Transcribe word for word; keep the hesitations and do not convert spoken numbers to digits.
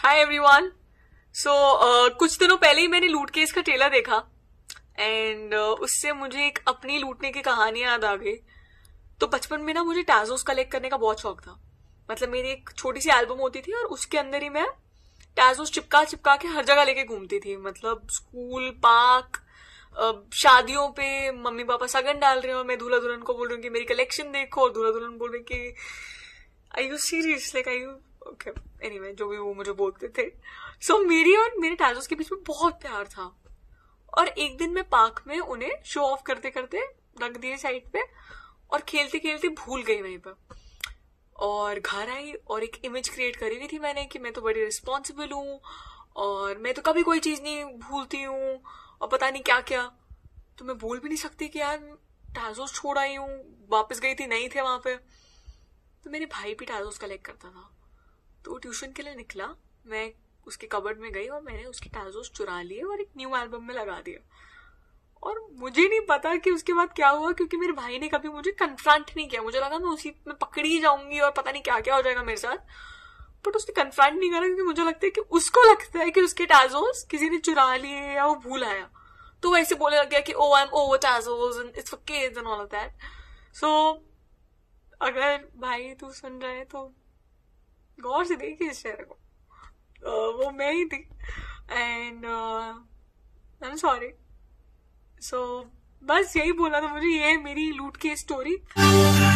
Hi everyone. सो कुछ दिनों पहले ही मैंने लूट केस का ट्रेलर देखा एंड uh, उससे मुझे एक अपनी लूटने की कहानी याद आ गई। तो बचपन में ना मुझे टैजोस कलेक्ट करने का बहुत शौक था। मतलब मेरी एक छोटी सी एल्बम होती थी और उसके अंदर ही मैं टैजोस चिपका चिपका के हर जगह लेके घूमती थी। मतलब स्कूल, पार्क, शादियों पे मम्मी पापा सगन डाल रहे हो, मैं दूल्हा दुल्हन को बोल रही हूँ कि मेरी कलेक्शन देखो, और दूल्हा दुल्हन बोल रहे कि I you serious, like I you okay, anyway जो भी वो मुझे बोलते थे। सो so, मेरी और मेरे टैजोस के बीच में बहुत प्यार था। और एक दिन मैं पार्क में उन्हें शो ऑफ करते करते रख दिए साइड पे और खेलते खेलते भूल गई वहीं पर। और घर आई और एक इमेज क्रिएट करी हुई थी मैंने कि मैं तो बड़ी रिस्पॉन्सिबल हूँ और मैं तो कभी कोई चीज नहीं भूलती हूँ और पता नहीं क्या क्या। तो मैं बोल भी नहीं सकती कि यार टैजोस छोड़ आई हूँ, वापस गई थी, नहीं थे वहां पे। तो मेरे भाई भी टैजोस कलेक्ट करता था, तो वो ट्यूशन के लिए निकला, मैं उसके कबर्ड में गई और मैंने उसके टैजोस चुरा लिए और एक न्यू एल्बम में लगा दिया। और मुझे नहीं पता कि उसके बाद क्या हुआ, क्योंकि मेरे भाई ने कभी मुझे कन्फ्रंट नहीं किया। मुझे लगा मैं उसी में पकड़ी ही जाऊंगी और पता नहीं क्या क्या हो जाएगा मेरे साथ, बट उसने कन्फ्रंट नहीं करा क्योंकि मुझे लगता है कि उसको लगता है कि उसके टैजोस किसी ने चुरा लिए या वो भूल आया। तो वैसे बोलने लग गया कि oh I am over Tazos and it's for kids and all of that. So अगर भाई तू सुन रहा है तो गौर से देखिए इस शेयर को। uh, वो मैं ही थी and I am sorry. So बस यही बोला था मुझे, ये है मेरी लूट की स्टोरी।